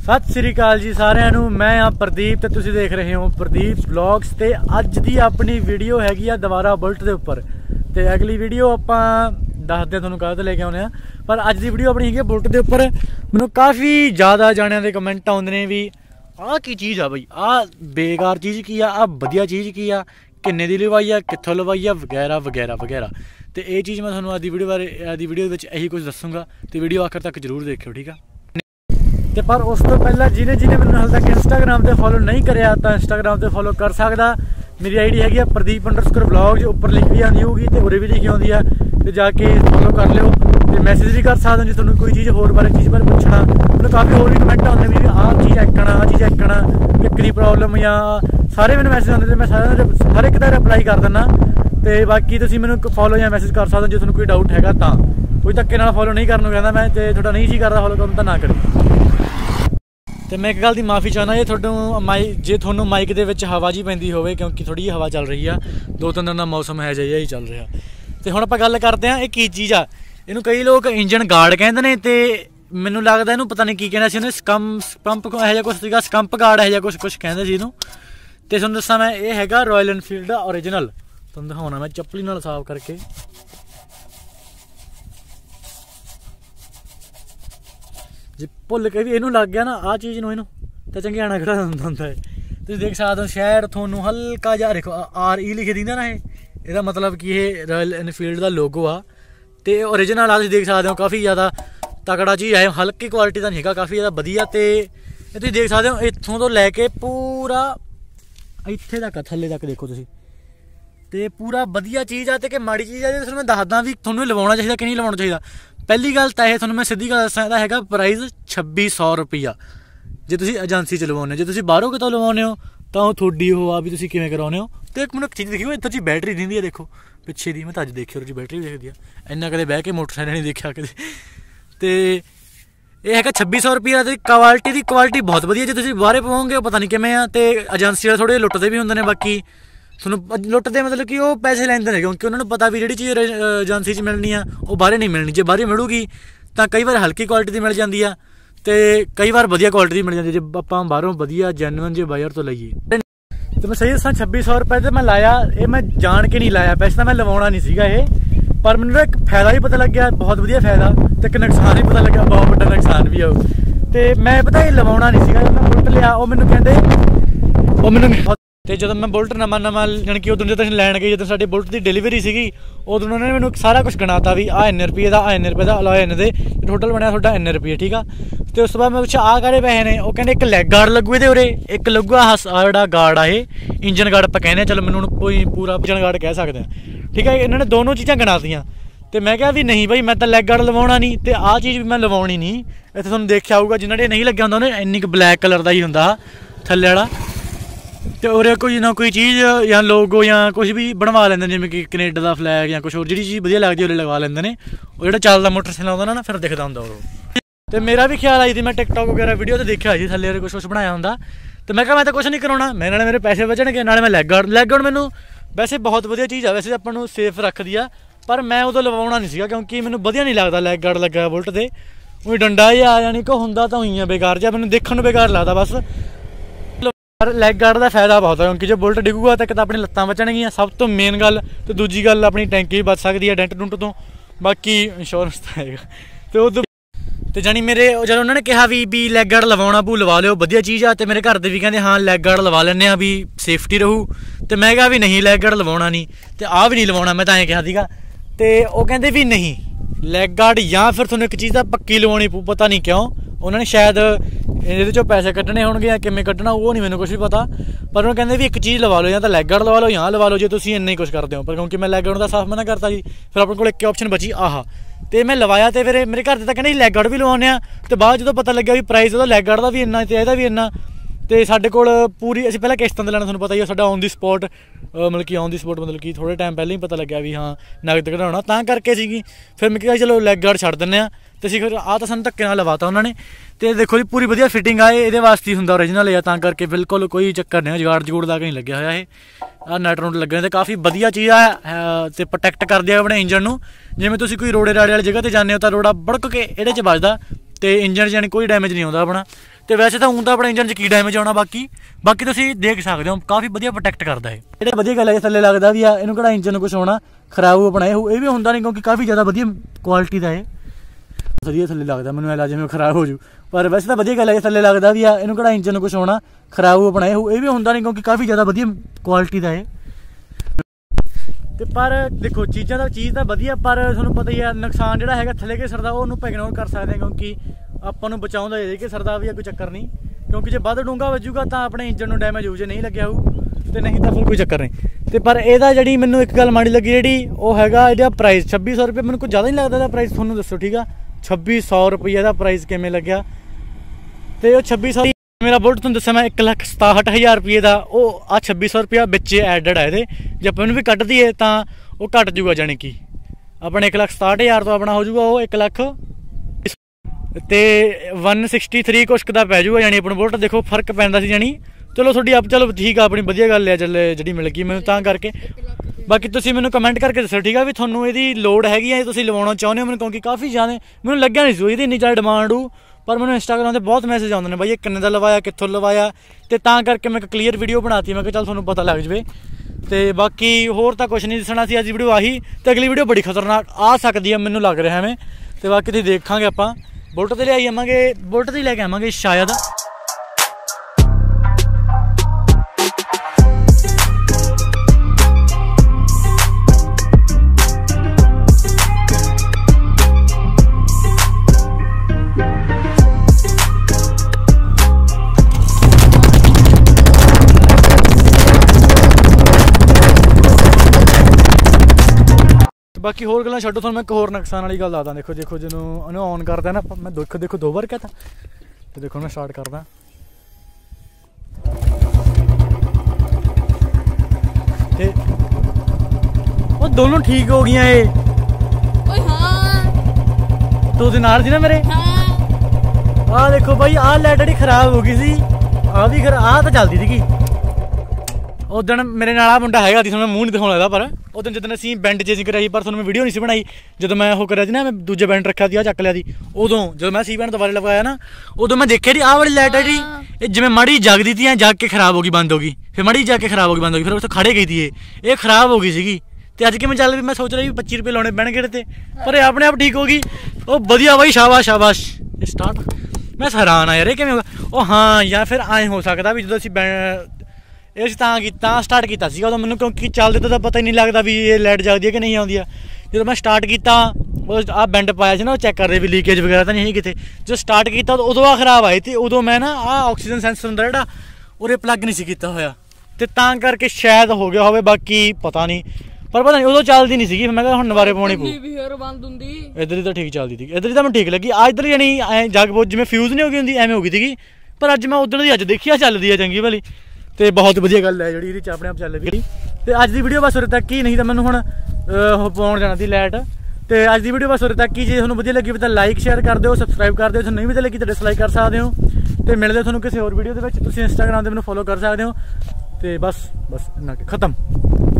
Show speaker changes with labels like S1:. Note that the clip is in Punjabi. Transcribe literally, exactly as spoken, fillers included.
S1: सत श्री अकाल जी सारिਆਂ ਨੂੰ। मैं हाँ प्रदीप ਤੇ ਤੁਸੀਂ देख रहे हो प्रदीप व्लॉग्स। ਤੇ ਅੱਜ ਦੀ ਆਪਣੀ ਵੀਡੀਓ ਹੈਗੀ ਆ ਦੁਬਾਰਾ ਬੁਲਟ ਦੇ ਉੱਪਰ। ਤੇ ਅਗਲੀ ਵੀਡੀਓ ਆਪਾਂ ਦੱਸਦੇ ਤੁਹਾਨੂੰ ਕਾਹਦੇ ਤੇ ਲੈ ਕੇ ਆਉਨੇ ਆ, ਪਰ ਅੱਜ ਦੀ ਵੀਡੀਓ ਆਪਣੀ ਹੈਗੀ ਬੁਲਟ ਦੇ ਉੱਪਰ। ਮੈਨੂੰ ਕਾਫੀ ਜ਼ਿਆਦਾ ਜਾਣਿਆਂ ਦੇ ਕਮੈਂਟ ਆਉਂਦੇ ਨੇ ਵੀ ਆਹ ਕੀ ਚੀਜ਼ ਆ ਬਈ, ਆਹ ਬੇਕਾਰ ਚੀਜ਼ ਕੀ ਆ, ਆਹ ਵਧੀਆ ਚੀਜ਼ ਕੀ ਆ, ਕਿੰਨੇ ਦੀ ਲਵਾਈ ਆ, ਕਿੱਥੋਂ ਲਵਾਈ ਆ, ਵਗੈਰਾ ਵਗੈਰਾ ਵਗੈਰਾ। ਤੇ ਇਹ ਚੀਜ਼ ਮੈਂ ਤੁਹਾਨੂੰ ਅੱਜ ਦੀ ਵੀਡੀਓ ਬਾਰੇ ਅੱਜ ਦੀ ਵੀਡੀਓ ਵਿੱਚ ਇਹੀ ਕੁਝ ਦੱਸੂਗਾ ਤੇ ਵੀਡੀਓ ਆਖਰ ਤੱਕ ਜ਼ਰੂਰ ਦੇਖਿਓ, ठीक है। ਤੇ ਪਰ ਉਸ ਤੋਂ ਪਹਿਲਾਂ ਜਿਹਨੇ ਜਿਹਨੇ ਮੈਨੂੰ ਹਾਲੇ ਤੱਕ ਇੰਸਟਾਗ੍ਰਾਮ ਤੇ ਫੋਲੋ ਨਹੀਂ ਕਰਿਆ ਤਾਂ ਇੰਸਟਾਗ੍ਰਾਮ ਤੇ ਫੋਲੋ ਕਰ ਸਕਦਾ। ਮੇਰੀ ਆਈਡੀ ਹੈਗੀ ਆ ਪ੍ਰਦੀਪ ਅੰਡਰਸਕੋਰ ਵਲੌਗ, ਜੋ ਉੱਪਰ ਲਿਖੀ ਆਉਂਦੀ ਹੋਊਗੀ ਤੇ ਉਰੇ ਵੀ ਲਿਖੀ ਆਉਂਦੀ ਆ, ਤੇ ਜਾ ਕੇ ਫੋਲੋ ਕਰ ਲਿਓ। ਤੇ ਮੈਸੇਜ ਵੀ ਕਰ ਸਕਦੇ ਹੋ ਜੇ ਤੁਹਾਨੂੰ ਕੋਈ ਚੀਜ਼ ਹੋਰ ਬਾਰੇ ਚੀਜ਼ ਬਾਰੇ ਪੁੱਛਣਾ। ਮੈਨੂੰ ਕਾਫੀ ਹੋਰ ਵੀ ਕਮੈਂਟ ਆਉਂਦੇ ਵੀ ਆਹ ਚੀਜ਼ ਐਕਣਾ, ਆਹ ਚੀਜ਼ ਐਕਣਾ, ਇੱਕ ਦੀ ਪ੍ਰੋਬਲਮ ਜਾਂ ਸਾਰੇ ਮੈਨੂੰ ਮੈਸੇਜ ਆਉਂਦੇ ਤੇ ਮੈਂ ਸਾਰਿਆਂ ਦਾ ਹਰ ਇੱਕ ਦਾ ਰਿਪਲਾਈ ਕਰ ਦਿੰਦਾ। ਤੇ ਬਾਕੀ ਤੁਸੀਂ ਮੈਨੂੰ ਫੋਲੋ ਜਾਂ ਮੈਸੇਜ ਕਰ ਸਕਦੇ ਹੋ ਜੇ ਤੁਹਾਨੂੰ ਕੋਈ ਡਾਊਟ ਹੈਗਾ ਤਾਂ। ਕੋਈ ਧੱਕੇ ਨਾਲ ਫੋਲੋ ਨਹੀਂ ਕਰਨ ਨੂੰ ਕਹਿੰਦਾ ਮੈਂ, ਤੇ ਤੁਹਾਡਾ ਨਹੀਂ ਜੀ ਕਰਦਾ ਫੋਲੋ ਕਰਨ ਤਾਂ ਨਾ ਕਰਿਓ। ਤੇ ਮੈਂ ਇੱਕ ਗੱਲ ਦੀ ਮਾਫੀ ਚਾਹੁੰਦਾ ਜੇ ਤੁਹਾਨੂੰ ਮਾਈ ਜੇ ਤੁਹਾਨੂੰ ਮਾਈਕ ਦੇ ਵਿੱਚ ਹਵਾ ਜੀ ਪੈਂਦੀ ਹੋਵੇ, ਕਿਉਂਕਿ ਥੋੜੀ ਜਿਹੀ ਹਵਾ ਚੱਲ ਰਹੀ ਆ, ਦੋ ਤਿੰਨ ਦਿਨ ਦਾ ਮੌਸਮ ਹੈ ਜਿਹਾ ਹੀ ਚੱਲ ਰਿਹਾ। ਤੇ ਹੁਣ ਆਪਾਂ ਗੱਲ ਕਰਦੇ ਹਾਂ ਇਹ ਕੀ ਚੀਜ਼ ਆ। ਇਹਨੂੰ ਕਈ ਲੋਕ ਇੰਜਨ ਗਾਰਡ ਕਹਿੰਦੇ ਨੇ, ਤੇ ਮੈਨੂੰ ਲੱਗਦਾ ਇਹਨੂੰ ਪਤਾ ਨਹੀਂ ਕੀ ਕਹਿੰਦਾ ਸੀ ਉਹਨੇ, ਸਕੰਮ ਪੰਪ ਇਹੋ ਜਿਹਾ ਕੁਛ ਸੀਗਾ, ਸਕੰਪ ਗਾਰਡ ਇਹੋ ਜਿਹਾ ਕੁਛ ਕੁਛ ਕਹਿੰਦੇ ਸੀ ਇਹਨੂੰ। ਤੇ ਤੁਹਾਨੂੰ ਦੱਸਾਂ ਮੈਂ, ਇਹ ਹੈਗਾ ਰੋਇਲ ਐਨਫੀਲਡ ਦਾ ਓਰੀਜਨਲ। ਤੁਹਾਨੂੰ ਦਿਖਾਉਣਾ ਮੈਂ ਚੱਪਲੀ ਨਾਲ ਸਾਫ਼ ਕਰਕੇ। ਜੇ ਭੁੱਲ ਕੇ ਵੀ ਇਹਨੂੰ ਲੱਗ ਗਿਆ ਨਾ ਆਹ ਚੀਜ਼ ਨੂੰ, ਇਹਨੂੰ ਤਾਂ ਚੰਗਿਆਣਾ ਖੜਾ ਹੁੰਦਾ ਹੈ। ਤੁਸੀਂ ਦੇਖ ਸਕਦੇ ਹੋ ਸ਼ਾਇਦ ਤੁਹਾਨੂੰ ਹਲਕਾ ਜਿਹਾ ਦੇਖੋ ਆਰ ਈ ਲਿਖੇ ਦਿੰਦਾ ਨਾ, ਇਹ ਇਹਦਾ ਮਤਲਬ ਕਿ ਇਹ ਰਾਇਲ ਐਨਫੀਲਡ ਦਾ ਲੋਗੋ ਆ। ਤੇ ਓਰੀਜਨਲ ਆ, ਤੁਸੀਂ ਦੇਖ ਸਕਦੇ ਹੋ ਕਾਫੀ ਜ਼ਿਆਦਾ ਤਕੜਾ ਚੀਜ਼ ਹੈ, ਹਲਕੀ ਕੁਆਲਿਟੀ ਦਾ ਨਹੀਂ ਹੈਗਾ, ਕਾਫੀ ਜ਼ਿਆਦਾ ਵਧੀਆ। ਤੇ ਇਹ ਤੁਸੀਂ ਦੇਖ ਸਕਦੇ ਹੋ ਇੱਥੋਂ ਤੋਂ ਲੈ ਕੇ ਪੂਰਾ ਇੱਥੇ ਤੱਕ ਥੱਲੇ ਤੱਕ ਦੇਖੋ ਤੁਸੀਂ, ਤੇ ਪੂਰਾ ਵਧੀਆ ਚੀਜ਼ ਆ। ਤੇ ਕਿ ਮਾੜੀ ਚੀਜ਼ ਆ ਜੇ ਤੁਹਾਨੂੰ ਮੈਂ ਦੱਸਦਾ ਵੀ ਤੁਹਾਨੂੰ ਲਵਾਉਣਾ ਚਾਹੀਦਾ ਕਿ ਨਹੀਂ ਲਵਾਉਣਾ ਚਾਹੀਦਾ। ਪਹਿਲੀ ਗੱਲ ਤਾਂ ਇਹ ਤੁਹਾਨੂੰ ਮੈਂ ਸਿੱਧੀ ਗੱਲ ਦੱਸਾਂ, ਇਹਦਾ ਹੈਗਾ ਪ੍ਰਾਈਸ ਛੱਬੀ ਸੌ ਰੁਪਈਆ ਜੇ ਤੁਸੀਂ ਏਜੰਸੀ 'ਚ ਲਵਾਉਂਦੇ ਹੋ। ਜੇ ਤੁਸੀਂ ਬਾਹਰੋਂ ਕਿਤੋਂ ਲਵਾਉਂਦੇ ਹੋ ਤਾਂ ਉਹ ਤੁਹਾਡੀ ਉਹ ਆ ਵੀ ਤੁਸੀਂ ਕਿਵੇਂ ਕਰਾਉਂਦੇ ਹੋ। ਅਤੇ ਇੱਕ ਮੈਨੂੰ ਇੱਕ ਚੀਜ਼ ਦੇਖਿਓ, ਇੱਥੋਂ ਜੀ ਬੈਟਰੀ ਦਿੰਦੀ ਹੈ ਦੇਖੋ ਪਿੱਛੇ ਦੀ, ਮੈਂ ਤਾਂ ਅੱਜ ਦੇਖਿਓ ਜੀ ਬੈਟਰੀ ਵੀ ਦੇਖਦੀ ਆ। ਇੰਨਾ ਕਦੇ ਬਹਿ ਕੇ ਮੋਟਰਸਾਈਕਲ ਨਹੀਂ ਦੇਖਿਆ ਕਦੇ। ਅਤੇ ਇਹ ਹੈਗਾ ਛੱਬੀ ਸੌ ਰੁਪਈਆ। ਅਤੇ ਕੁਆਲਿਟੀ ਦੀ ਕੁਆਲਿਟੀ ਬਹੁਤ ਵਧੀਆ। ਜੇ ਤੁਸੀਂ ਬਾਹਰੇ ਪਵਾਓਗੇ ਉਹ ਪਤਾ ਨਹੀਂ ਕਿਵੇਂ ਆ। ਅਤੇ ਏਜੰਸੀ ਵਾਲੇ ਥੋੜ੍ਹੇ ਲੁੱਟਦੇ ਵੀ ਹੁੰਦੇ ਨੇ, ਬਾਕੀ ਤੁਹਾਨੂੰ ਲੁੱਟਦੇ ਮਤਲਬ ਕਿ ਉਹ ਪੈਸੇ ਲੈਂਦੇ ਨੇ, ਕਿਉਂਕਿ ਉਹਨਾਂ ਨੂੰ ਪਤਾ ਵੀ ਜਿਹੜੀ ਚੀਜ਼ ਏਜੰਸੀ 'ਚ ਮਿਲਣੀ ਆ ਉਹ ਬਾਹਰੇ ਨਹੀਂ ਮਿਲਣੀ। ਜੇ ਬਾਹਰੇ ਮਿਲੂਗੀ ਤਾਂ ਕਈ ਵਾਰ ਹਲਕੀ ਕੁਆਲਿਟੀ ਦੀ ਮਿਲ ਜਾਂਦੀ ਆ, ਅਤੇ ਕਈ ਵਾਰ ਵਧੀਆ ਕੁਆਲਿਟੀ ਦੀ ਮਿਲ ਜਾਂਦੀ ਜੇ ਆਪਾਂ ਬਾਹਰੋਂ ਵਧੀਆ ਜੈਨੂਅਨ ਜੇ ਬਾਇਰ ਤੋਂ ਲਈਏ। ਅਤੇ ਮੈਂ ਸਹੀ ਦੱਸਾਂ ਛੱਬੀ ਸੌ ਰੁਪਏ 'ਤੇ ਮੈਂ ਲਾਇਆ, ਇਹ ਮੈਂ ਜਾਣ ਕੇ ਨਹੀਂ ਲਾਇਆ, ਵੈਸੇ ਤਾਂ ਮੈਂ ਲਵਾਉਣਾ ਨਹੀਂ ਸੀਗਾ ਇਹ, ਪਰ ਮੈਨੂੰ ਨਾ ਇੱਕ ਫਾਇਦਾ ਵੀ ਪਤਾ ਲੱਗਿਆ, ਬਹੁਤ ਵਧੀਆ ਫਾਇਦਾ, ਅਤੇ ਇੱਕ ਨੁਕਸਾਨ ਵੀ ਪਤਾ ਲੱਗਿਆ, ਬਹੁਤ ਵੱਡਾ ਨੁਕਸਾਨ ਵੀ ਆਊ। ਅਤੇ ਮੈਂ ਪਤਾ ਇਹ ਲਵਾਉਣਾ ਨਹੀਂ ਸੀਗਾ, ਜਦੋਂ ਮੈਂ ਬੁਲਟ ਲਿਆ ਉਹ ਮੈਨੂੰ ਕਹਿੰਦੇ ਉਹ ਮੈਨੂੰ ਅਤੇ ਜਦੋਂ ਮੈਂ ਬੁਲਟ ਨਵਾਂ ਨਵਾਂ ਜਾਣੀ ਕਿ ਉਦੋਂ ਜਦੋਂ ਅਸੀਂ ਲੈਣ ਗਏ, ਜਦੋਂ ਸਾਡੀ ਬੁਲਟ ਦੀ ਡਿਲੀਵਰੀ ਸੀਗੀ, ਉਦੋਂ ਉਹਨਾਂ ਨੇ ਮੈਨੂੰ ਸਾਰਾ ਕੁਛ ਗਿਣਾਤਾ ਵੀ ਆਹ ਇੰਨੇ ਰੁਪਈਏ ਦਾ, ਆਹ ਇੰਨੇ ਰੁਪਏ ਦਾ, ਅਲੋਏ ਇੰਨੇ ਦੇ, ਟੋਟਲ ਬਣਿਆ ਤੁਹਾਡਾ ਇੰਨੇ ਰੁਪਈਏ, ਠੀਕ ਆ। ਅਤੇ ਉਸ ਤੋਂ ਬਾਅਦ ਮੈਂ ਪੁੱਛਿਆ ਆਹ ਕਾਹਦੇ ਪੈਸੇ ਨੇ, ਉਹ ਕਹਿੰਦੇ ਇੱਕ ਲੈਗ ਗਾਰਡ ਲੱਗੂ ਇਹਦੇ ਉਰੇ, ਇੱਕ ਲੱਗੂ ਆਹ ਜਿਹੜਾ ਗਾਰਡ ਆ ਇਹ ਇੰਜਨ ਗਾਰਡ ਆਪਾਂ ਕਹਿੰਦੇ ਹਾਂ, ਚਲੋ ਮੈਨੂੰ ਹੁਣ ਕੋਈ ਪੂਰਾ ਇੰਜਨ ਗਾਰਡ ਕਹਿ ਸਕਦੇ ਹਾਂ, ਠੀਕ ਹੈ। ਇਹਨਾਂ ਨੇ ਦੋਨੋਂ ਚੀਜ਼ਾਂ ਗਿਣਾਤੀਆਂ। ਅਤੇ ਮੈਂ ਕਿਹਾ ਵੀ ਨਹੀਂ ਬਾਈ ਮੈਂ ਤਾਂ ਲੈਗ ਗਾਰਡ ਲਵਾਉਣਾ ਨਹੀਂ, ਅਤੇ ਆਹ ਚੀਜ਼ ਵੀ ਮੈਂ ਲਵਾਉਣੀ ਨਹੀਂ। ਇੱਥੇ ਤੁਹਾਨੂੰ ਦੇਖਿਆ ਹੋਊਗਾ ਜਿਨ੍ਹਾਂ ਦੇ ਨਹੀਂ ਲੱਗਿਆ ਹੁੰਦਾ ਉਹਨੇ ਇੰਨੀ ਕੁ ਬਲੈਕ ਕਲਰ ਦਾ ਹੀ ਹੁੰਦਾ ਥੱਲੇ ਵਾਲਾ, ਅਤੇ ਉਰੇ ਕੋਈ ਨਾ ਕੋਈ ਚੀਜ਼ ਜਾਂ ਲੋਗੋ ਜਾਂ ਕੁਛ ਵੀ ਬਣਵਾ ਲੈਂਦੇ ਨੇ, ਜਿਵੇਂ ਕਿ ਕੈਨੇਡਾ ਦਾ ਫਲੈਗ ਜਾਂ ਕੁਛ ਹੋਰ ਜਿਹੜੀ ਚੀਜ਼ ਵਧੀਆ ਲੱਗਦੀ ਉਰੇ ਲਗਵਾ ਲੈਂਦੇ ਨੇ। ਉਹ ਜਿਹੜਾ ਚੱਲਦਾ ਮੋਟਰਸਾਈਕਲ ਆਉਂਦਾ ਨਾ ਫਿਰ ਦਿਖਦਾ ਹੁੰਦਾ ਉਹ। ਅਤੇ ਮੇਰਾ ਵੀ ਖਿਆਲ ਆਈ ਸੀ, ਮੈਂ ਟਿਕਟੋਕ ਵਗੈਰਾ ਵੀਡੀਓ 'ਤੇ ਦੇਖਿਆ ਸੀ ਥੱਲੇ ਉਰੇ ਕੁਛ ਕੁਛ ਬਣਾਇਆ ਹੁੰਦਾ, ਅਤੇ ਮੈਂ ਕਿਹਾ ਮੈਂ ਤਾਂ ਕੁਛ ਨਹੀਂ ਕਰਾਉਣਾ, ਮੈਂ ਨਾਲੇ ਮੇਰੇ ਪੈਸੇ ਬਚਣਗੇ, ਨਾਲੇ ਮੈਂ ਲੈਗ ਗਾਰਡ ਲੈਗ ਗਾਰਡ ਮੈਨੂੰ ਵੈਸੇ ਬਹੁਤ ਵਧੀਆ ਚੀਜ਼ ਆ, ਵੈਸੇ ਆਪਾਂ ਨੂੰ ਸੇਫ ਰੱਖਦੀ ਆ, ਪਰ ਮੈਂ ਉਦੋਂ ਲਵਾਉਣਾ ਨਹੀਂ ਸੀਗਾ ਕਿਉਂਕਿ ਮੈਨੂੰ ਵਧੀਆ ਨਹੀਂ ਲੱਗਦਾ ਲੈਗ ਗਾਰਡ ਲੱਗਾ ਬੁਲਟ 'ਤੇ। ਉਹ ਡੰਡਾ ਜਿਹਾ ਯਾਨੀ ਕਿ ਹੁੰਦਾ ਤਾਂ ਹੋਈਆਂ ਬੇਕਾਰ ਜਿਹਾ, ਮੈਨੂੰ ਦੇਖਣ ਨੂੰ ਬੇਕਾਰ ਲੱਗਦਾ ਬਸ। ਪਰ ਲੈਗ ਗਾਰਡ ਦਾ ਫਾਇਦਾ ਬਹੁਤ ਹੈ, ਕਿਉਂਕਿ ਜੇ ਬੁਲਟ ਡਿੱਗੂਗਾ ਤਾਂ ਇੱਕ ਤਾਂ ਆਪਣੀ ਲੱਤਾਂ ਬਚਣਗੀਆਂ ਸਭ ਤੋਂ ਮੇਨ ਗੱਲ, ਅਤੇ ਦੂਜੀ ਗੱਲ ਆਪਣੀ ਟੈਂਕੀ ਵੀ ਬਚ ਸਕਦੀ ਹੈ ਡੈਂਟ ਡੁੰਟ ਤੋਂ, ਬਾਕੀ ਇੰਸ਼ੋਰੈਂਸ ਤਾਂ ਹੈਗਾ। ਅਤੇ ਉਦੋਂ ਅਤੇ ਜਾਣੀ ਮੇਰੇ ਜਦੋਂ ਉਹਨਾਂ ਨੇ ਕਿਹਾ ਵੀ ਵੀ ਲੈਗ ਗਾਰਡ ਲਵਾਉਣਾ ਭੂ ਲਵਾ ਲਿਓ ਵਧੀਆ ਚੀਜ਼ ਆ, ਅਤੇ ਮੇਰੇ ਘਰ ਦੇ ਵੀ ਕਹਿੰਦੇ ਹਾਂ ਲੈਗ ਗਾਰਡ ਲਵਾ ਲੈਂਦੇ ਹਾਂ ਵੀ ਸੇਫਟੀ ਰਹੂ। ਅਤੇ ਮੈਂ ਕਿਹਾ ਵੀ ਨਹੀਂ ਲੈਗ ਗਾਰਡ ਲਵਾਉਣਾ ਨਹੀਂ, ਅਤੇ ਆਹ ਵੀ ਨਹੀਂ ਲਵਾਉਣਾ, ਮੈਂ ਤਾਂ ਐਂ ਕਿਹਾ ਸੀਗਾ। ਅਤੇ ਉਹ ਕਹਿੰਦੇ ਵੀ ਨਹੀਂ ਲੈਗ ਗਾਰਡ ਜਾਂ ਫਿਰ ਤੁਹਾਨੂੰ ਇੱਕ ਚੀਜ਼ ਤਾਂ ਪੱਕੀ ਲਵਾਉਣੀ ਪਊ, ਪਤਾ ਨਹੀਂ ਕਿਉਂ ਉਹਨਾਂ ਨੇ ਸ਼ਾਇਦ ਇਹਦੇ 'ਚੋਂ ਪੈਸੇ ਕੱਢਣੇ ਹੋਣਗੇ ਜਾਂ ਕਿਵੇਂ ਕੱਢਣਾ ਉਹ ਨਹੀਂ ਮੈਨੂੰ ਕੁਛ ਵੀ ਪਤਾ, ਪਰ ਉਹ ਕਹਿੰਦੇ ਵੀ ਇੱਕ ਚੀਜ਼ ਲਵਾ ਲਓ, ਜਾਂ ਤਾਂ ਲੈਗ ਗਾਰਡ ਲਵਾ ਲਓ ਜਾਂ ਲਵਾ ਲਓ ਜੇ ਤੁਸੀਂ ਇੰਨਾ ਹੀ ਕੁਛ ਕਰਦੇ ਹੋ। ਪਰ ਕਿਉਂਕਿ ਮੈਂ ਲੈਗ ਗਾਰਡ ਦਾ ਸਾਫ਼ ਮਨਾ ਕਰਤਾ ਜੀ, ਫਿਰ ਆਪਣੇ ਕੋਲ ਇੱਕ ਆਪਸ਼ਨ ਬਚੀ ਆਹ, ਅਤੇ ਮੈਂ ਲਵਾਇਆ। ਅਤੇ ਫਿਰ ਮੇਰੇ ਘਰ ਦੇ ਤਾਂ ਕਹਿੰਦੇ ਲੈਗ ਗਾਰਡ ਵੀ ਲਵਾਉਂਦੇ ਹਾਂ, ਅਤੇ ਬਾਅਦ ਜਦੋਂ ਪਤਾ ਲੱਗਿਆ ਵੀ ਪ੍ਰਾਈਸ ਉਹਦਾ ਲੈਗ ਗਾਰਡ ਦਾ ਵੀ ਇੰਨਾ ਅਤੇ ਇਹਦਾ ਵੀ ਇੰਨਾ, ਅਤੇ ਸਾਡੇ ਕੋਲ ਪੂਰੀ ਅਸੀਂ ਪਹਿਲਾਂ ਕਿਸ਼ਤਾਂ 'ਤੇ ਲੈਣਾ, ਤੁਹਾਨੂੰ ਪਤਾ ਹੀ ਆ ਸਾਡਾ ਔਨ ਦੀ ਸਪੋਟ ਮਤਲਬ ਕਿ ਔਨ ਦੀ ਸਪੋਟ ਮਤਲਬ ਕਿ ਥੋੜ੍ਹੇ ਟਾਈਮ ਪਹਿਲਾਂ ਹੀ ਪਤਾ ਲੱਗਿਆ ਵੀ ਹਾਂ ਨਗਦ ਕਢਾਉਣਾ, ਤਾਂ ਕਰਕੇ ਸੀਗੀ। ਫਿਰ ਮੈਂ ਕਿਹਾ ਚਲੋ ਲੈਗ ਗਾਰਡ ਛੱਡ ਦਿੰਦੇ ਹਾਂ, ਅਤੇ ਅਸੀਂ ਫਿਰ ਆਹ ਤਾਂ ਸਾਨੂੰ ਧੱਕੇ ਨਾਲ ਲਵਾਤਾ ਉਹਨਾਂ ਨੇ। ਅਤੇ ਦੇਖੋ ਜੀ ਪੂਰੀ ਵਧੀਆ ਫਿਟਿੰਗ ਆ, ਇਹਦੇ ਵਾਸਤੇ ਹੀ ਹੁੰਦਾ ਓਰੀਜਨਲ ਆ, ਤਾਂ ਕਰਕੇ ਬਿਲਕੁਲ ਕੋਈ ਚੱਕਰ ਨਹੀਂ, ਜੁਗਾੜ ਜਗੂੜ ਦਾ ਨਹੀਂ ਲੱਗਿਆ ਹੋਇਆ ਇਹ। ਆਹ ਨਟ ਨੂਟ ਲੱਗੇ ਨੇ, ਅਤੇ ਕਾਫੀ ਵਧੀਆ ਚੀਜ਼ ਆ, ਅਤੇ ਪ੍ਰੋਟੈਕਟ ਕਰਦੇ ਆ ਆਪਣੇ ਇੰਜਨ ਨੂੰ। ਜਿਵੇਂ ਤੁਸੀਂ ਕੋਈ ਰੋੜੇ ਰਾੜੇ ਵਾਲੀ ਜਗ੍ਹਾ 'ਤੇ ਜਾਂਦੇ ਹੋ ਤਾਂ ਰੋੜਾ ਬੜਕ ਕੇ ਇਹਦੇ 'ਚ ਵੱਜਦਾ, ਅਤੇ ਇੰਜਨ ਜਾਣੀ ਕੋਈ ਡੈਮੇਜ ਨਹੀਂ ਆਉਂਦਾ ਆਪਣਾ। ਤੇ ਵੈਸੇ ਤਾਂ ਊਂ ਤਾਂ ਆਪਣੇ ਇੰਜਨ 'ਚ ਕੀ ਡੈਮੇਜ ਆਉਣਾ, ਬਾਕੀ ਬਾਕੀ ਤੁਸੀਂ ਦੇਖ ਸਕਦੇ ਹੋ ਕਾਫੀ ਵਧੀਆ ਪ੍ਰੋਟੈਕਟ ਕਰਦਾ ਹੈ। ਜਿਹੜੇ ਵਧੀਆ ਗੱਲ ਹੈ ਥੱਲੇ ਲੱਗਦਾ ਵੀ ਆ ਇਹਨੂੰ ਕਿਹੜਾ ਇੰਜਨ ਨੂੰ ਕੁਛ ਹੋਣਾ ਖਰਾਬ ਹੋ ਬਣਾਏ ਇਹ ਵੀ ਹੁੰਦਾ ਨਹੀਂ, ਕਿਉਂਕਿ ਕਾਫੀ ਜ਼ਿਆਦਾ ਵਧੀਆ ਕੁਆਲਿਟੀ ਦਾ ਹੈ। ਵਧੀਆ ਥੱਲੇ ਲੱਗਦਾ ਮੈਨੂੰ ਐ ਲੱਗ ਜਿਵੇਂ ਖਰਾਬ ਹੋ ਜੂ, ਪਰ ਵੈਸੇ ਤਾਂ ਵਧੀਆ ਗੱਲ ਹੈ ਥੱਲੇ ਲੱਗਦਾ ਵੀ ਆ ਇਹਨੂੰ ਕਿਹੜਾ ਇੰਜਨ ਨੂੰ ਕੁਛ ਹੋਣਾ ਖਰਾਬ ਹੋ ਬਣਾਏ ਇਹ ਵੀ ਹੁੰਦਾ ਨਹੀਂ, ਕਿਉਂਕਿ ਕਾਫੀ ਜ਼ਿਆਦਾ ਵਧੀਆ ਕੁਆਲਿਟੀ ਦਾ ਹੈ। ਤੇ ਪਰ ਦੇਖੋ ਚੀਜ਼ਾਂ ਦਾ ਚੀਜ਼ ਤਾਂ ਵਧੀਆ, ਪਰ ਤੁਹਾਨੂੰ ਪਤਾ ਹੀ ਆ ਨੁਕਸਾਨ ਜਿਹੜਾ ਹੈਗਾ ਥੱਲੇ ਘਿਸਰ ਦਾ ਉਹਨੂੰ ਆਪਾਂ ਇਗਨੋਰ ਕਰ ਸਕਦੇ ਹਾਂ, ਕਿਉਂਕਿ ਆਪਾਂ ਨੂੰ ਬਚਾਉਂਦਾ ਇਹ ਘਿਸਰ ਦਾ ਵੀ ਆ ਕੋਈ ਚੱਕਰ ਨਹੀਂ, ਕਿਉਂਕਿ ਜੇ ਵੱਧ ਡੂੰਘਾ ਵੱਜੂਗਾ ਤਾਂ ਆਪਣੇ ਇੰਜਨ ਨੂੰ ਡੈਮੇਜ ਹੋਊ ਜੇ ਨਹੀਂ ਲੱਗਿਆ ਹੋਊ, ਤੇ ਨਹੀਂ ਤਾਂ ਫਿਰ ਕੋਈ ਚੱਕਰ ਨਹੀਂ। ਤੇ ਪਰ ਇਹਦਾ ਜਿਹੜੀ ਮੈਨੂੰ ਇੱਕ ਗੱਲ ਮਾੜੀ ਲੱਗੀ ਜਿਹੜੀ ਉਹ ਹੈਗਾ ਇਹਦਾ ਪ੍ਰਾਈਸ ਛੱਬੀ ਸੌ ਰੁਪਏ, ਮੈਨੂੰ ਕੋਈ ਜ਼ਿਆਦਾ ਨਹੀਂ ਲੱਗਦਾ ਇਹਦਾ ਪ੍ਰਾਈਸ, ਤੁਹਾਨੂੰ ਦੱਸੋ ਠੀਕ ਆ ਛੱਬੀ ਸੌ ਰੁਪਈਆ ਦਾ ਪ੍ਰਾਈਸ ਕਿਵੇਂ ਲੱਗਿਆ। ਤੇ ਉਹ ਛੱਬੀ ਸੌ ਮੇਰਾ ਬੁਲਟ ਤੁਹਾਨੂੰ ਦੱਸਿਆ ਮੈਂ ਇੱਕ ਲੱਖ ਸਤਾਹਠ ਹਜ਼ਾਰ ਰੁਪਏ ਦਾ, ਉਹ ਆ ਛੱਬੀ ਸੌ ਰੁਪਇਆ ਵਿੱਚ ਐਡਡ ਹੈ ਇਹਦੇ, ਜੇ ਆਪਾਂ ਇਹਨੂੰ ਵੀ ਕੱਢ ਦਈਏ ਤਾਂ ਉਹ ਘੱਟ ਜੂਗਾ, ਜਾਣੀ ਕਿ ਆਪਣੇ ਇੱਕ ਲੱਖ ਸਤਾਹਠ ਹਜ਼ਾਰ ਤੋਂ ਆਪਣਾ ਹੋ ਜੂਗਾ ਉਹ ਇੱਕ ਲੱਖ ਤੇ ਵਨ ਸਿਕਸਟੀ ਥ੍ਰੀ ਕੁਛ ਦਾ ਪੈ ਜੂਗਾ, ਜਾਣੀ ਆਪਣਾ ਬੁਲਟ ਦੇਖੋ ਫਰਕ ਪੈਂਦਾ ਸੀ ਜਾਣੀ। ਚਲੋ ਤੁਹਾਡੀ ਆਪ ਚਲੋ ਠੀਕ ਆ ਆਪਣੀ ਵਧੀਆ ਗੱਲ ਹੈ ਚੱਲ ਜਿਹੜੀ ਮਿਲ ਗਈ ਮੈਨੂੰ ਤਾਂ ਕਰਕੇ। ਬਾਕੀ ਤੁਸੀਂ ਮੈਨੂੰ ਕਮੈਂਟ ਕਰਕੇ ਦੱਸੋ ਠੀਕ ਆ ਵੀ ਤੁਹਾਨੂੰ ਇਹਦੀ ਲੋੜ ਹੈਗੀ ਹੈ, ਤੁਸੀਂ ਲਵਾਉਣਾ ਚਾਹੁੰਦੇ ਹੋ ਮੈਨੂੰ, ਕਿਉਂਕਿ ਕਾਫੀ ਜ਼ਿਆਦਾ ਮੈਨੂੰ ਲੱਗਿਆ ਨਹੀਂ ਸੀ ਇਹਦੀ ਇੰਨੀ ਜ਼ਿਆਦਾ ਡਿਮਾਂਡ ਹੋ, ਪਰ ਮੈਨੂੰ ਇੰਸਟਾਗ੍ਰਾਮ 'ਤੇ ਬਹੁਤ ਮੈਸੇਜ ਆਉਂਦੇ ਨੇ ਬਾਈ ਇਹ ਕਿੰਨੇ ਦਾ ਲਵਾਇਆ ਕਿੱਥੋਂ ਲਵਾਇਆ, ਤੇ ਤਾਂ ਕਰਕੇ ਮੈਂ ਇੱਕ ਕਲੀਅਰ ਵੀਡੀਓ ਬਣਾਤੀ, ਮੈਂ ਕਿਹਾ ਚੱਲ ਤੁਹਾਨੂੰ ਪਤਾ ਲੱਗ ਜਾਵੇ। ਤੇ ਬਾਕੀ ਹੋਰ ਤਾਂ ਕੁਛ ਨਹੀਂ ਦੱਸਣਾ ਸੀ ਅੱਜ ਦੀ ਵੀਡੀਓ ਆਹੀ, ਤੇ ਅਗਲੀ ਵੀਡੀਓ ਬੜੀ ਖਤਰਨਾਕ ਆ ਸਕਦੀ ਹੈ ਮੈਨੂੰ ਲੱਗ ਰਿਹਾ ਐਵੇਂ। ਤੇ ਬਾਕੀ ਤੁਸੀਂ ਦੇਖਾਂਗੇ ਆਪਾਂ ਬੁਲਟ 'ਤੇ ਲਿਆਈ ਆਵਾਂਗੇ, ਬੁਲਟ 'ਤੇ ਲੈ ਕੇ ਆਵਾਂਗੇ ਸ਼ਾਇਦ। ਬਾਕੀ ਹੋਰ ਗੱਲਾਂ ਛੱਡੋ, ਤੁਹਾਨੂੰ ਮੈਂ ਇੱਕ ਹੋਰ ਨੁਕਸਾਨ ਵਾਲੀ ਗੱਲ ਦੱਸਦਾ। ਦੇਖੋ ਦੇਖੋ ਜਦੋਂ ਉਹਨੂੰ ਔਨ ਕਰਦਾ ਨਾ ਮੈਂ ਦੇਖੋ ਦੇਖੋ ਦੋ ਵਾਰ ਕਹਤਾ, ਤੇ ਦੇਖੋ ਮੈਂ ਸਟਾਰਟ ਕਰਦਾ ਤੇ ਉਹ ਦੋਨੋਂ ਠੀਕ ਹੋ ਗਈਆਂ। ਇਹ ਓਏ ਹਾਂ ਤੂੰ ਦੇ ਨਾਲ ਸੀ ਨਾ ਮੇਰੇ, ਹਾਂ ਆਹ ਦੇਖੋ ਬਾਈ ਆਹ ਲਾਈਟ ਜਿਹੜੀ ਖਰਾਬ ਹੋ ਗਈ ਸੀ, ਆਹ ਵੀ ਖਰਾ ਆਹ ਤਾਂ ਚੱਲਦੀ ਸੀਗੀ। ਉਦਣ ਮੇਰੇ ਨਾਲ ਆ ਮੁੰਡਾ ਹੈਗਾ ਸੀ, ਤੁਹਾਨੂੰ ਮੈਂ ਮੂੰਹ ਨਹੀਂ ਦਿਖਾਉਣ ਲੱਗਦਾ, ਪਰ ਉਦੋਂ ਜਦੋਂ ਅਸੀਂ ਬੈਂਡ ਚੇਂਜ ਕਰਾਈ ਪਰ ਤੁਹਾਨੂੰ ਮੈਂ ਵੀਡੀਓ ਨਹੀਂ ਸੀ ਬਣਾਈ, ਜਦੋਂ ਮੈਂ ਉਹ ਕਰਿਆ ਸੀ ਨਾ ਮੈਂ ਦੂਜੇ ਬੈਂਡ ਰੱਖਿਆ ਸੀ ਆਹ ਚੱਕ ਲਿਆ ਸੀ, ਉਦੋਂ ਜਦੋਂ ਮੈਂ ਸੀ ਬੈਂਡ ਦੁਬਾਰਾ ਲਗਾਇਆ ਨਾ ਉਦੋਂ ਮੈਂ ਦੇਖਿਆ ਜੀ ਆਹ ਵਾਲੀ ਲਾਈਟ ਹੈ ਜੀ ਇਹ ਜਿਵੇਂ ਮਾੜੀ ਜਗਦੀ ਤੀ ਜਗ ਕੇ ਖਰਾਬ ਹੋ ਗਈ ਬੰਦ ਹੋ ਗਈ, ਫਿਰ ਮਾੜੀ ਜਾ ਕੇ ਖਰਾਬ ਹੋ ਗਈ ਬੰਦ ਹੋ ਗਈ, ਫਿਰ ਉੱਥੇ ਖੜੇ ਗਈ ਤੀ ਇਹ ਇਹ ਖਰਾਬ ਹੋ ਗਈ ਸੀਗੀ। ਤੇ ਅੱਜ ਕਿਵੇਂ ਚੱਲ ਵੀ ਮੈਂ ਸੋਚ ਰਿਹਾ ਵੀ ਪੱਚੀ ਰੁਪਏ ਲਾਉਣੇ ਪੈਣਗੇ ਤੇ, ਪਰ ਇਹ ਆਪਣੇ ਆਪ ਠੀਕ ਹੋ ਗਈ। ਉਹ ਵਧੀਆ ਬਾਈ ਸ਼ਾਬਾਸ਼ ਸ਼ਾਬਾਸ਼ ਸਟਾਰਟ। ਮੈਂ ਹੈਰਾਨ ਆ ਯਾਰ ਇਹ ਕਿਵੇਂ ਹੋਗਾ। ਉਹ ਹਾਂ ਜਾਂ ਫਿਰ ਐਂ ਹੋ ਸਕਦਾ ਵੀ ਜਦੋਂ ਅਸੀਂ ਬੈ ਇਹ ਅਸੀਂ ਤਾਂ ਕੀਤਾ ਸਟਾਰਟ ਕੀਤਾ ਸੀਗਾ ਉਦੋਂ ਮੈਨੂੰ, ਕਿਉਂਕਿ ਚੱਲਦੇ ਤਾਂ ਪਤਾ ਹੀ ਨਹੀਂ ਲੱਗਦਾ ਵੀ ਇਹ ਲਾਈਟ ਜਗਦੀ ਹੈ ਕਿ ਨਹੀਂ ਆਉਂਦੀ ਆ। ਜਦੋਂ ਮੈਂ ਸਟਾਰਟ ਕੀਤਾ ਉਹ ਆਹ ਬੈਂਡ ਪਾਇਆ ਸੀ ਨਾ ਉਹ ਚੈੱਕ ਕਰਦੇ ਵੀ ਲੀਕੇਜ ਵਗੈਰਾ ਤਾਂ ਨਹੀਂ ਹੈ ਕਿਤੇ, ਜਦੋਂ ਸਟਾਰਟ ਕੀਤਾ ਉਦੋਂ ਆ ਖਰਾਬ ਆਈ ਤੇ ਉਦੋਂ ਮੈਂ ਨਾ ਆਹ ਆਕਸੀਜਨ ਸੈਂਸਰ ਹੁੰਦਾ ਜਿਹੜਾ ਉਹਦੇ ਪਲੱਗ ਨਹੀਂ ਸੀ ਕੀਤਾ ਹੋਇਆ, ਤੇ ਤਾਂ ਕਰਕੇ ਸ਼ਾਇਦ ਹੋ ਗਿਆ ਹੋਵੇ, ਬਾਕੀ ਪਤਾ ਨਹੀਂ, ਪਰ ਪਤਾ ਨਹੀਂ ਉਦੋਂ ਚੱਲਦੀ ਨਹੀਂ ਸੀਗੀ। ਮੈਂ ਕਿਹਾ ਹੁਣ ਨਵਾਰੇ ਪਾਉਣੀ ਪਊ। ਇੱਧਰ ਹੀ ਤਾਂ ਠੀਕ ਚੱਲਦੀ ਸੀ, ਇੱਧਰ ਹੀ ਤਾਂ ਮੈਨੂੰ ਠੀਕ ਲੱਗੀ, ਆ ਇੱਧਰ ਜਾਣੀ ਐਂ ਜਗ ਬਹੁਤ ਜਿਵੇਂ ਫਿਊਜ਼ ਨਹੀਂ ਹੋ ਗਈ ਹੁੰਦੀ ਐਵੇਂ ਹੋ ਗਈ ਸੀਗੀ, ਪਰ ਅੱਜ ਮੈਂ ਉੱਧਰ ਦੀ ਅੱਜ ਦੇਖੀ ਆ ਚੱਲਦੀ ਆ ਚੰਗੀ ਭਲੀ, ਤੇ ਬਹੁਤ ਵਧੀਆ ਗੱਲ ਹੈ ਜਿਹੜੀ ਇਹਦੇ 'ਚ ਆਪਣੇ ਆਪ ਚੱਲ ਪਈ। ਤੇ ਅੱਜ ਦੀ ਵੀਡੀਓ ਬਸ ਉਰੇ ਤੱਕ ਹੀ, ਨਹੀਂ ਤਾਂ ਮੈਨੂੰ ਹੁਣ ਪਾਉਣ ਜਾਣਾ ਸੀ ਲਾਈਟ। ਤੇ ਅੱਜ ਦੀ ਵੀਡੀਓ ਬਸ ਉਰੇ ਤੱਕ ਹੀ, ਜੇ ਤੁਹਾਨੂੰ ਵਧੀਆ ਲੱਗੀ ਤਾਂ ਲਾਈਕ ਸ਼ੇਅਰ ਕਰ ਦਿਓ, ਸਬਸਕ੍ਰਾਈਬ ਕਰ ਦਿਓ, ਤੁਹਾਨੂੰ ਨਹੀਂ ਵਧੀਆ ਲੱਗੀ ਤਾਂ ਡਿਸਲਾਈਕ ਕਰ ਸਕਦੇ ਹੋ। ਤੇ ਮਿਲਦੇ ਤੁਹਾਨੂੰ ਕਿਸੇ ਹੋਰ ਵੀਡੀਓ ਦੇ ਵਿੱਚ, ਤੁਸੀਂ ਇੰਸਟਾਗ੍ਰਾਮ 'ਤੇ ਮੈਨੂੰ ਫੋਲੋ ਕਰ ਸਕਦੇ ਹੋ। ਤੇ ਬਸ ਬਸ ਇੰਨਾ ਖਤਮ।